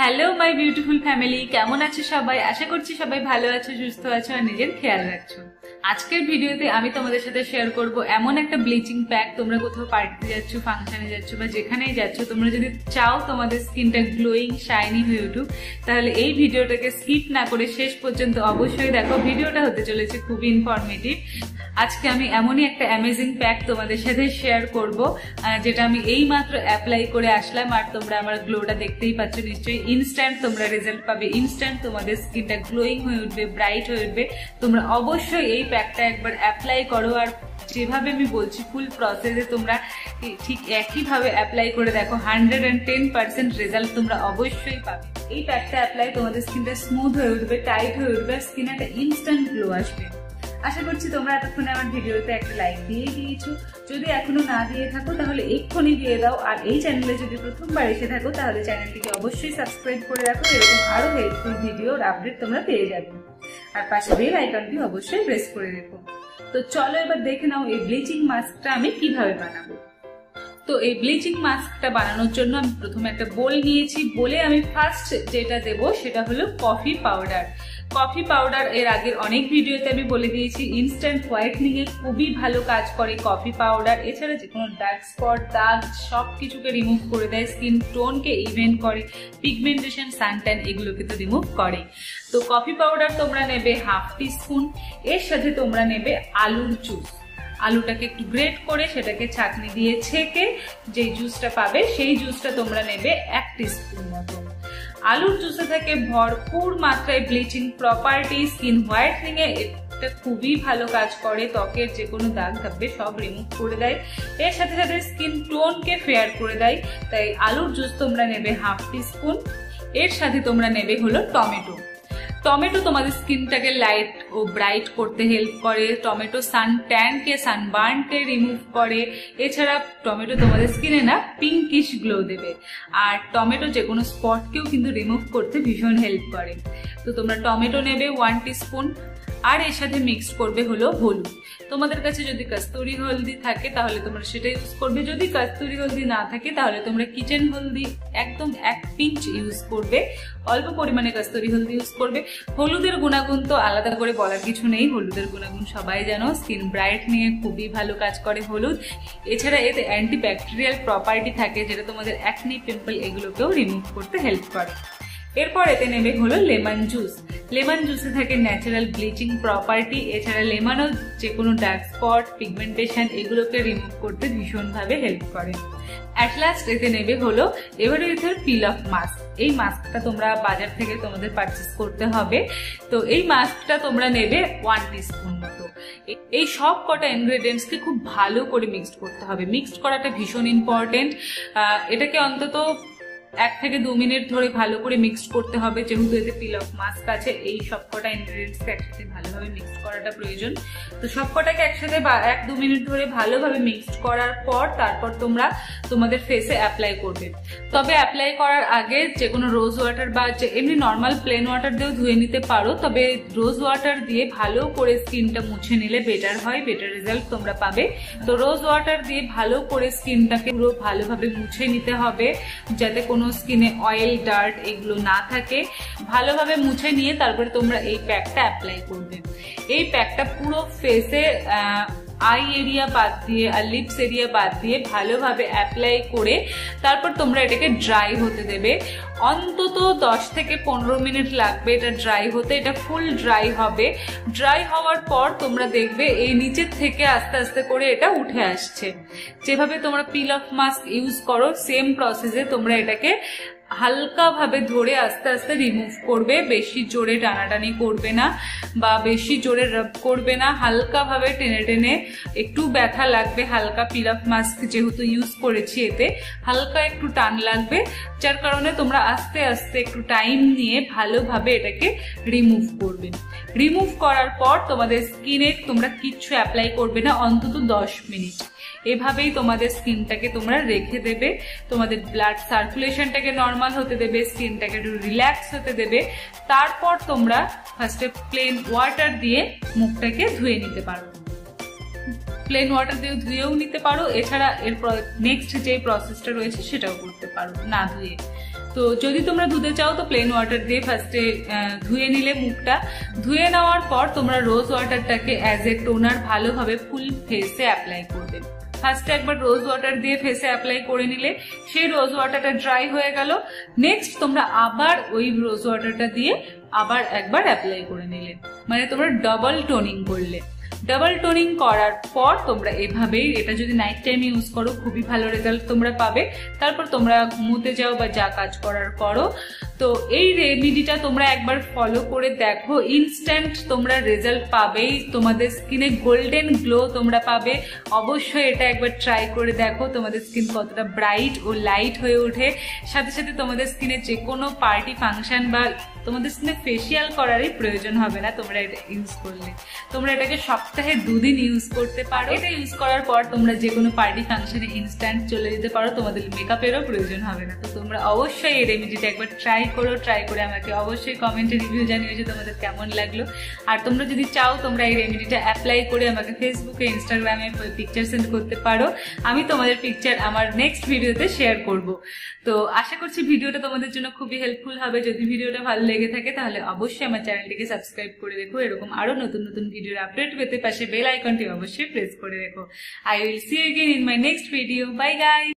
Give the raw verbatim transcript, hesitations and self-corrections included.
Hello my beautiful family, কেমন আছো সবাই? আশা করছি সবাই ভালো আছো, সুস্থ আছো আর নিজের খেয়াল রাখছো। আজকের ভিডিওতে আমি তোমাদের সাথে শেয়ার করব এমন একটা ব্লিচিং প্যাক। তোমরা কোথাও পার্টিতে যাচ্ছ, ফাংশনে যাচ্ছ বা যেখানেই যাচ্ছ, তোমরা যদি চাও তোমাদের স্কিনটা গ্লোয়িং শাইনি হয়ে উঠুক, তাহলে এই ভিডিওটাকে স্কিপ না করে শেষ পর্যন্ত অবশ্যই দেখো। ভিডিওটা হতে চলেছে খুবই ইনফরমেটিভ। আজকে আমি এমনই একটা অ্যামেজিং প্যাক তোমাদের সাথে শেয়ার করব, যেটা আমি এই মাত্র অ্যাপ্লাই করে আসলাম। আর তোমরা আমার গ্লোটা দেখতেই পাচ্ছ নিশ্চয়ই। ইনস্ট্যান্ট তোমরা রেজাল্ট পাবে, ইনস্ট্যান্ট তোমাদের স্কিনটা গ্লোয়িং হয়ে উঠবে, ব্রাইট হয়ে উঠবে। তোমরা অবশ্যই এই প্যাকটা একবার অ্যাপ্লাই করো, আর যেভাবে আমি বলছি ফুল প্রসেসে তোমরা ঠিক একইভাবে অ্যাপ্লাই করে দেখো। Hundred and ten percent result তোমরা অবশ্যই পাবে। এই প্যাকটা অ্যাপ্লাই তোমাদের স্কিনটা স্মুথ হয়ে উঠবে, টাইট হয়ে উঠবে, আর স্কিনে একটা ইনস্ট্যান্ট গ্লো আসবে। আশা করছি তোমরা এতক্ষণে আমার ভিডিওতে একটা লাইক দিয়ে দিয়েছো। যদি এখনো না দিয়ে থাকো তাহলে এক্ষুনি দিয়ে দাও। আর এই চ্যানেলে যদি প্রথমবার এসে থাকো তাহলে চ্যানেলটিকে অবশ্যই সাবস্ক্রাইব করে রাখো। এরকম আরো হেল্পফুল ভিডিওর আপডেট তোমরা পেয়ে যাবে। আর পাশে বেল আইকনটি অবশ্যই প্রেস করে রেখো। তো চলো এবার দেখে নাও এই ব্লিচিং মাস্কটা আমি কিভাবে বানাবো। তো এই ব্লিচিং মাস্কটা বানানোর জন্য আমি প্রথমে একটা বোল নিয়েছি। বোলে আমি ফার্স্ট যেটা দেব সেটা হলো কফি পাউডার। কফি পাউডার এর আগের অনেক ভিডিওতে আমি বলে দিয়েছি, ইনস্ট্যান্ট হোয়াইটনিং এ খুবই ভালো কাজ করে কফি পাউডার। এছাড়া যে কোনো ডার্ক স্পট, দাগ সব কিছুকে রিমুভ করে দেয়, স্কিন টোনকে ইভেন করে, পিগমেন্টেশন, সানট্যান এগুলোকে তো রিমুভ করে। তো কফি পাউডার তোমরা নেবে হাফ টিস্পুন। এর সাথে তোমরা নেবে আলুর জুস। আলুটাকে একটু গ্রেট করে সেটাকে ছাঁকনি দিয়ে ছেঁকে যে জুসটা পাবে সেই জুসটা তোমরা নেবে এক টিস্পুন মতো। আলুর জুসে থেকে ভরপুর মাত্রায় ব্লিচিং প্রপার্টি, স্কিন হোয়াইটনিং এ এটা খুবই ভালো কাজ করে, ত্বকের যে কোনো দাগ থাকবে সব রিমুভ করে দেয়। এর সাথে সাথে স্কিন টোনকে ফেয়ার করে দেয়। তাই আলুর জুস তোমরা নেবে হাফ টিস্পুন। এর সাথে তোমরা নেবে হলো টমেটো। টমেটো তোমাদের স্কিনটাকে লাইট ও ব্রাইট করতে হেল্প করে। টমেটো সান ট্যানকে, সানবার্নকে রিমুভ করে। এছাড়া টমেটো তোমাদের স্কিনে না পিঙ্কিশ গ্লো দেবে। আর টমেটো যে কোনো স্পটকেও কিন্তু রিমুভ করতে ভীষণ হেল্প করে। তো তোমরা টমেটো নেবে ওয়ান টিস্পুন। আর এর সাথে মিক্স করবে হলো হলুদ। তোমাদের কাছে যদি কস্তুরি হলদি থাকে তাহলে তোমরা সেটা ইউজ করবে। যদি কস্তুরি হলদি না থাকে তাহলে তোমরা কিচেন হলদি একদম এক পিঞ্চ ইউজ করবে। অল্প পরিমাণে কস্তুরি হলদি ইউজ করবে। হলুদের গুণাগুণ তো আলাদা করে বলার কিছু নেই, হলুদের গুণাগুণ সবাই জানো। স্কিন ব্রাইট নিয়ে খুবই ভালো কাজ করে হলুদ। এছাড়া এতে অ্যান্টি ব্যাকটেরিয়াল প্রপার্টি থাকে, যেটা তোমাদের অ্যাকনি, পিম্পল এগুলোকেও রিমুভ করতে হেল্প করে। এরপর এতে নেবে হলো লেমন জুস। লেমন জুসে থাকে ন্যাচারাল ব্লিচিং প্রপার্টি। এছাড়া লেমনও যে কোনো ডার্ক স্পট, পিগমেন্টেশন এগুলোকে রিমুভ করতে ভীষণভাবে হেল্প করে। অ্যাট লাস্ট এতে নেবে হলো এভারেথের পিল অফ মাস্ক। এই মাস্কটা তোমরা বাজার থেকে তোমাদের পারচেস করতে হবে। তো এই মাস্কটা তোমরা নেবে ওয়ান টিস্পুন মতো। এই সব কটা ইনগ্রেডিয়েন্টসকে খুব ভালো করে মিক্সড করতে হবে। মিক্সড করাটা ভীষণ ইম্পর্টেন্ট। এটাকে অন্তত এক থেকে দু মিনিট ধরে ভালো করে মিক্সড করতে হবে, যেহেতু এতে পিল অফ মাস্ক আছে। এই সবকটা ইনগ্রেডিয়েন্টসকে একসাথে ভালোভাবে মিক্সড করাটা প্রয়োজন। তো সবকটাকে একসাথে এক দু মিনিট ধরে ভালোভাবে মিক্সড করার পর তারপর তোমরা তোমাদের ফেসে অ্যাপ্লাই করবে। তবে অ্যাপ্লাই করার আগে যে কোনো রোজ ওয়াটার বা যে এমনি নর্মাল প্লেন ওয়াটার দিয়েও ধুয়ে নিতে পারো। তবে রোজ ওয়াটার দিয়ে ভালো করে স্কিনটা মুছে নিলে বেটার হয়, বেটার রেজাল্ট তোমরা পাবে। তো রোজ ওয়াটার দিয়ে ভালো করে স্কিনটাকে পুরো ভালোভাবে মুছে নিতে হবে, যাতে কোনো স্কিনে অয়েল, ডার্ট এগুলো না থাকে। ভালোভাবে মুছে নিয়ে তারপরে তোমরা এই প্যাকটা অ্যাপ্লাই করবে। এই প্যাকটা পুরো ফেসে আই এরিয়া বাদ দিয়ে আর লিপস এরিয়া বাদ দিয়ে ভালোভাবে অ্যাপ্লাই করে তারপর তোমরা এটাকে ড্রাই হতে দেবে। অন্তত দশ থেকে পনেরো মিনিট লাগবে এটা ড্রাই হতে। এটা ফুল ড্রাই হবে। ড্রাই হওয়ার পর তোমরা দেখবে এই নিচের থেকে আস্তে আস্তে করে এটা উঠে আসছে। যেভাবে তোমরা পিল অফ মাস্ক ইউজ করো সেম প্রসেসে তোমরা এটাকে হালকা ভাবে ধরে আস্তে আস্তে রিমুভ করবে। বেশি জোরে টানাটানি করবে না বা বেশি জোরে রাব করবে না। হালকা ভাবে টেনে টেনে, একটু ব্যথা লাগবে হালকা, পিল অফ মাস্ক যেহেতু ইউজ করেছি এতে হালকা একটু টান লাগবে, যার কারণে তোমরা আস্তে আস্তে একটু টাইম নিয়ে ভালোভাবে এটাকে রিমুভ করবে। রিমুভ করার পর তোমাদের স্কিনে তোমরা কিচ্ছু অ্যাপ্লাই করবে না অন্তত দশ মিনিট। এভাবেই তোমাদের স্কিনটাকে তোমরা রেখে দেবে। তোমাদের ব্লাড সার্কুলেশনটাকে নর্মাল হতে দেবে, স্কিনটাকে একটু রিল্যাক্স হতে দেবে। তারপর তোমরা ফার্স্টে প্লেন ওয়াটার দিয়ে মুখটাকে ধুয়ে নিতে পারো। প্লেন ওয়াটার দিয়ে ধুয়েও নিতে পারো। এছাড়া এর নেক্সট যে প্রসেসটা রয়েছে সেটাও করতে পারো না ধুয়ে। তো যদি তোমরা ধুতে চাও তো প্লেন ওয়াটার দিয়ে ফার্স্টে ধুয়ে নিলে মুখটা, ধুয়ে নেওয়ার পর তোমরা রোজ ওয়াটারটাকে অ্যাজ এ টোনার ভালোভাবে ফুল ফেসে অ্যাপ্লাই করবে। ফার্স্টে একবার রোজ ওয়াটার দিয়ে ফেসে অ্যাপ্লাই করে নিলে সেই রোজ ওয়াটারটা ড্রাই হয়ে গেল। নেক্সট তোমরা আবার ওই রোজ ওয়াটারটা দিয়ে আবার একবার অ্যাপ্লাই করে নিলে, মানে তোমরা ডাবল টোনিং করলে। ডাবল টোনিং করার পর তোমরা এভাবেই, এটা যদি নাইট টাইম ইউজ করো খুবই ভালো রেজাল্ট তোমরা পাবে। তারপর তোমরা ঘুমোতে যাও বা যা কাজ করার করো। তো এই রেমেডিটা তোমরা একবার ফলো করে দেখো, ইনস্ট্যান্ট তোমরা রেজাল্ট পাবেই, তোমাদের স্কিনে গোল্ডেন গ্লো তোমরা পাবে। অবশ্যই এটা একবার ট্রাই করে দেখো, তোমাদের স্কিন কতটা ব্রাইট ও লাইট হয়ে ওঠে। সাথে সাথে তোমাদের স্কিনে যে কোনো পার্টি ফাংশন বা তোমাদের স্কিনে ফেসিয়াল করারই প্রয়োজন হবে না তোমরা এটা ইউজ করলে। তোমরা এটাকে সপ্তাহে দুদিন ইউজ করতে পারো। এটা ইউজ করার পর তোমরা যে কোনো পার্টি ফাংশনে ইনস্ট্যান্ট চলে যেতে পারো, তোমাদের মেকআপেরও প্রয়োজন হবে না। তো তোমরা অবশ্যই এই রেমেডিটা একবার ট্রাই করো। ট্রাই করে আমাকে অবশ্যই কমেন্টে রিভিউ জানিও যে তোমাদের কেমন লাগলো। আর তোমরা যদি চাও তোমরা এই রেমেডিটা অ্যাপ্লাই করে আমাকে ফেসবুকে, ইনস্টাগ্রামে পিকচার সেন্ড করতে পারো। আমি তোমাদের পিকচার আমার নেক্সট ভিডিওতে শেয়ার করব। তো আশা করছি ভিডিওটা তোমাদের জন্য খুবই হেল্পফুল হবে। যদি ভিডিওটা ভালো লেগে থাকে তাহলে অবশ্যই আমার চ্যানেলটিকে সাবস্ক্রাইব করে রেখো। এরকম আরো নতুন নতুন ভিডিওর আপডেট পেতে পাশে বেল আইকনটি অবশ্যই প্রেস করে রেখো। I will see you again in my next video. Bye guys.